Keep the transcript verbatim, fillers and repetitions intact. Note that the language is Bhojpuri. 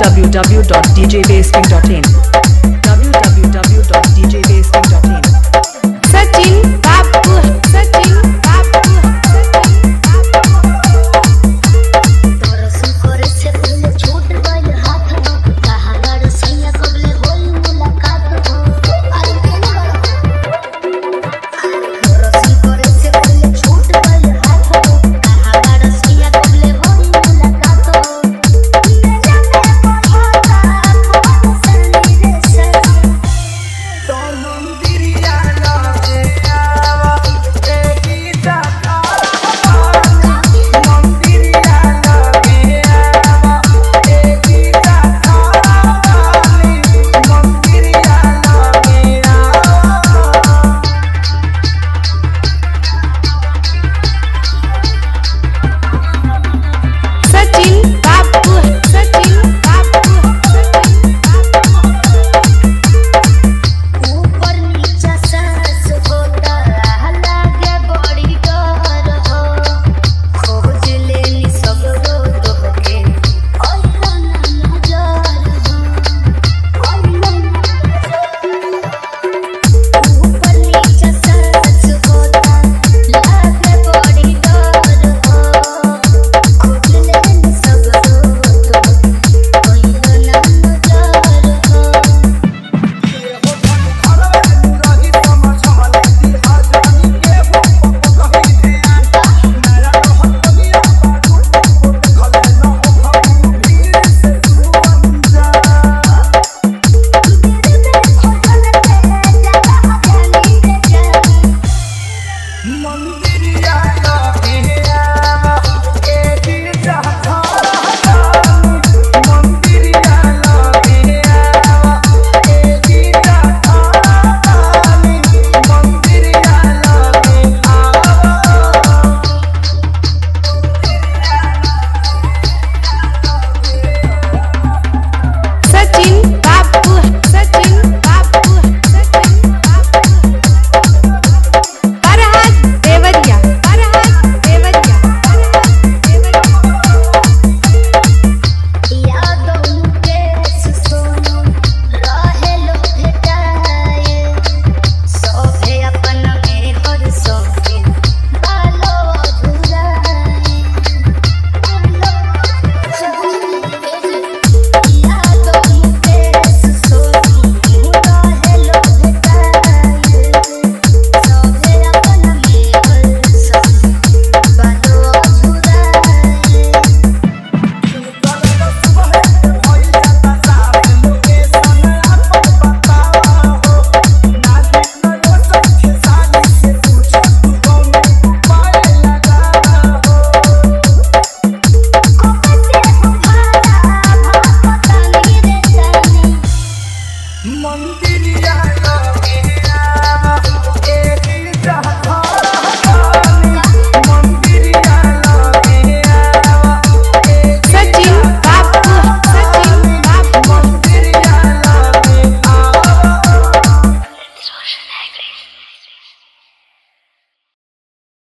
w w w dot d j basking dot in w w w dot d j basking dot in Sachin Babu Sachin Babu Sachin तोरा सुकर से पहले छूट गइल हाथ हो कहां गड़ सैया कबले होई मुलाकात हो अरे तोरा सुकर से पहले छूट गइल हाथ हो कहां गड़ सैया कबले होई मुलाकात हो तो मंदिरिया लागे आवा एहिजा खादा मंदिरिया लागे आवा एहिजा खादा मंदिरिया लागे आवा Sachin Babu Sachin Babu Sachin Babu ऊपर नीचा सांस होता लागे बड़ी डर हो खोज लेनी सगरो तोहके ओइला ना नजर हो ओइला ना ऊपर नीचा सांस होता लागे बड़ी डर हो खोज लेनी सगरो तोहके ओइला ना नजर हो मंदिरिया लागे